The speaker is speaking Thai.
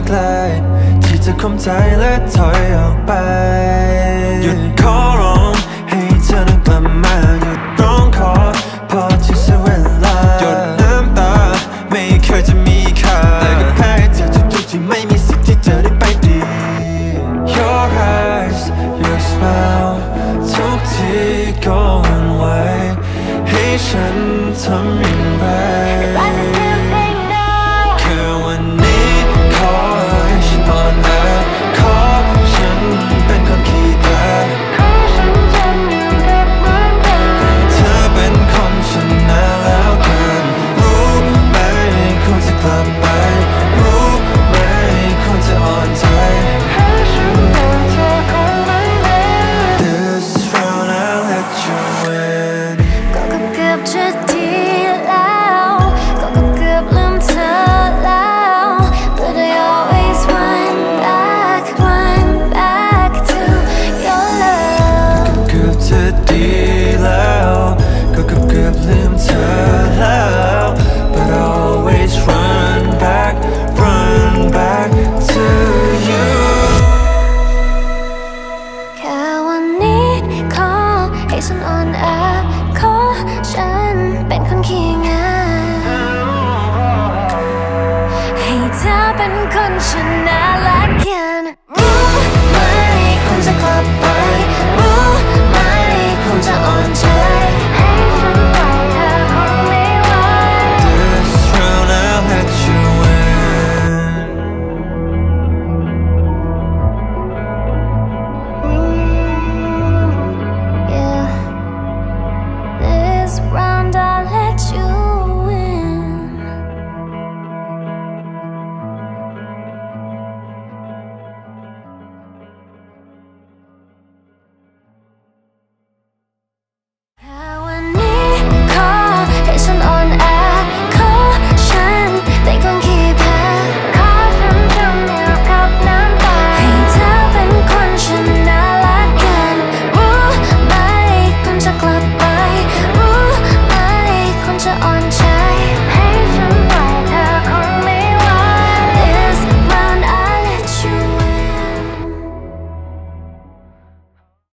ไกลที่จะข่มใจและถอยออกไปหยุดขอร้องให้เธอนั้นกลับมาหยุดร้องขอพอที่เสียเวลาหยดน้ำตาไม่เคยจะมีค่าแต่ก็แพ้เธอทุกๆที่ไม่มีสิทธิ์ที่เธอได้ไปดี Your eyes Your smile ทุกที่ก็หวั่นไหวให้ฉันทำอย่างไรแค่วันนี้ขอให้ฉันอ่อนแอขอฉันเป็นคนขี้แพ้เธอเป็นคนชนะแล้วกันรู้ไหมควรจะกลับไปรู้ไหมควรจะอ่อนใจThis round I'll let you win ก็เกือบจะดีแล้วก็เกือบลืมเธอแล้ว But I always run back to your love ก็เกือบจะดีแล้วก็เกือบลืมเธอแล้ว But I always run back to you แค่วันนี้ขอให้ฉันอ่อนแอขอฉันเป็นคนขี้งานให้เธอเป็นคนชนะละกัน